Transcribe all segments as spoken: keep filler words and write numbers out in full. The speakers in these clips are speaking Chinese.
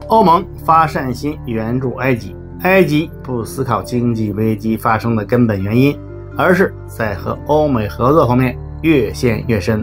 欧盟发善心援助埃及，埃及不思考经济危机发生的根本原因，而是在和欧美合作方面越陷越深。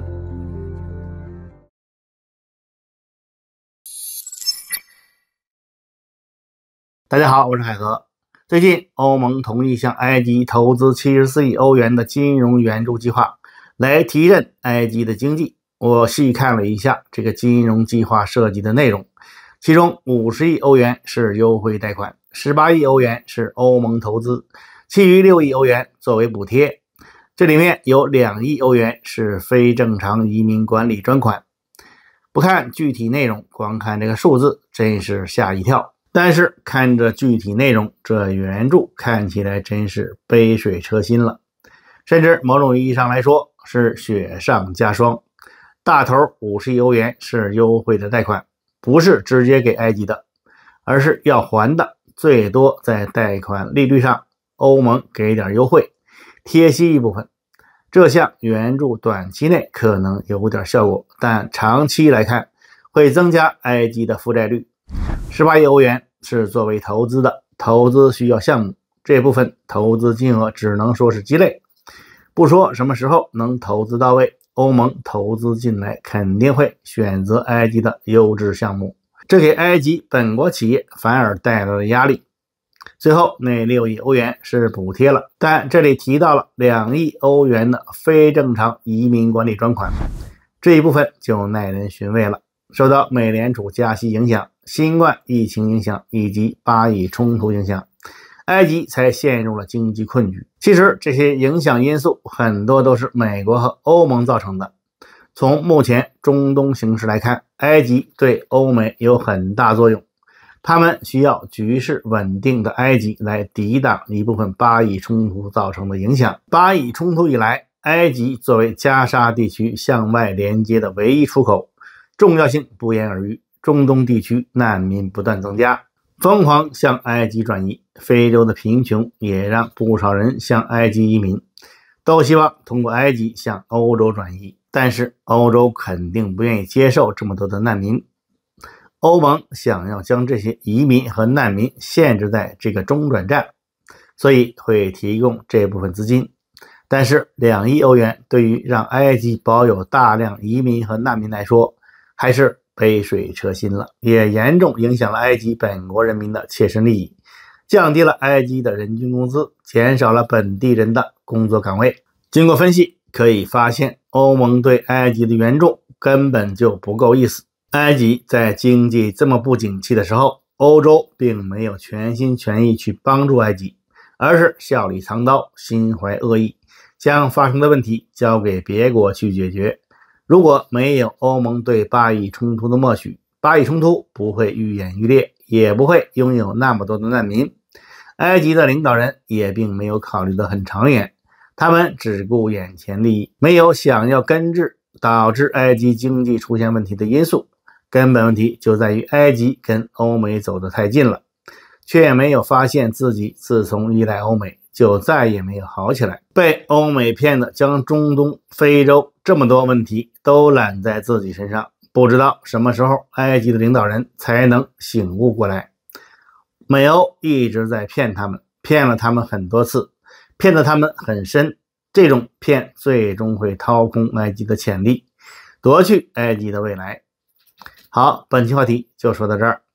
大家好，我是海河。最近欧盟同意向埃及投资七十四亿欧元的金融援助计划，来提振埃及的经济。我细看了一下这个金融计划涉及的内容，其中五十亿欧元是优惠贷款，十八亿欧元是欧盟投资，其余六亿欧元作为补贴。这里面有两亿欧元是非正常移民管理专款。不看具体内容，光看这个数字真是吓一跳。但是看着具体内容，这援助看起来真是杯水车薪了，甚至某种意义上来说是雪上加霜。大头五十亿欧元是优惠的贷款，不是直接给埃及的，而是要还的，最多在贷款利率上欧盟给点优惠，贴息一部分。这项援助短期内可能有点效果，但长期来看会增加埃及的负债率。十八亿欧元是作为投资的，投资需要项目，这部分投资金额只能说是鸡肋，不说什么时候能投资到位，欧盟投资进来肯定会选择埃及的优质项目，这给埃及本国企业反而带来了压力。最后那六亿欧元是补贴了，但这里提到了两亿欧元的非正常移民管理专款，这一部分就耐人寻味了。受到美联储加息影响、新冠疫情影响以及巴以冲突影响，埃及才陷入了经济困局。其实这些影响因素很多都是美国和欧盟造成的。从目前中东形势来看，埃及对欧美有很大作用，他们需要局势稳定的埃及来抵挡一部分巴以冲突造成的影响。巴以冲突以来，埃及作为加沙地区向外连接的唯一出口，重要性不言而喻。中东地区难民不断增加，疯狂向埃及转移，非洲的贫穷也让不少人向埃及移民，都希望通过埃及向欧洲转移，但是欧洲肯定不愿意接受这么多的难民。欧盟想要将这些移民和难民限制在这个中转站，所以会提供这部分资金。但是两亿欧元对于让埃及保有大量移民和难民来说，还是杯水车薪了，也严重影响了埃及本国人民的切身利益，降低了埃及的人均工资，减少了本地人的工作岗位。经过分析可以发现，欧盟对埃及的援助根本就不够意思。埃及在经济这么不景气的时候，欧洲并没有全心全意去帮助埃及，而是笑里藏刀，心怀恶意，将发生的问题交给别国去解决。如果没有欧盟对巴以冲突的默许，巴以冲突不会愈演愈烈，也不会拥有那么多的难民。埃及的领导人也并没有考虑得很长远，他们只顾眼前利益，没有想要根治导致埃及经济出现问题的因素。根本问题就在于埃及跟欧美走得太近了，却没有发现自己自从依赖欧美就再也没有好起来，被欧美骗的将中东、非洲这么多问题都揽在自己身上，不知道什么时候埃及的领导人才能醒悟过来。美欧一直在骗他们，骗了他们很多次，骗得他们很深，这种骗最终会掏空埃及的潜力，夺去埃及的未来。好，本期话题就说到这儿。